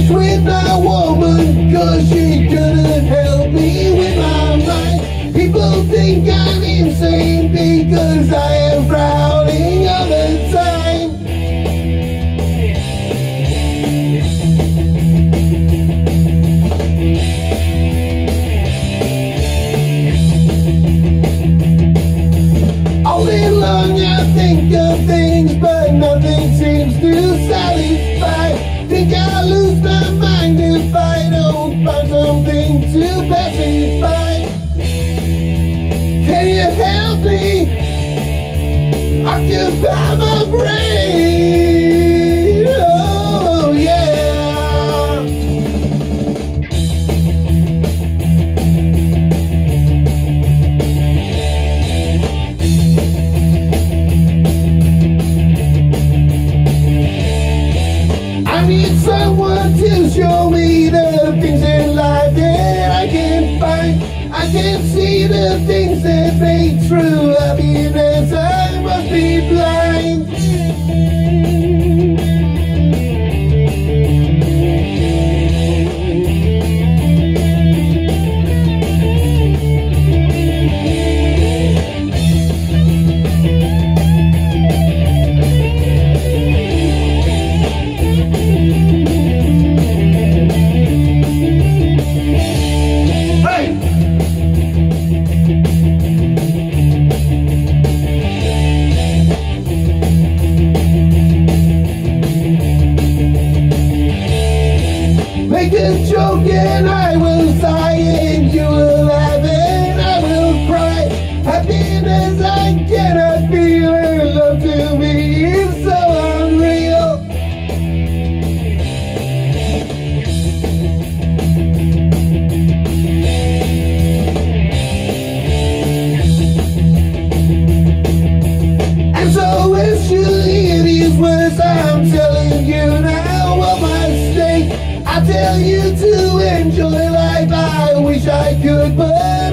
finished with my woman, 'cause she couldn't help me with my mind. People think I'm insane because I am frowning all the time. All day long I think of things, but nothing seems to satisfy. Think I'll lose my mind if I don't find something to pacify. Can you help me occupy my brain? Oh yeah. I need someone to show me the things in life that I can't find. I can't see the things that make true happiness. I must be blind. Make a joke and I will sigh, and you will laugh and I will cry. Happiness I cannot feel, and love to me is so unreal. And so as you hear these words I'm telling you now of my state, I tell you to enjoy life. I wish I could, but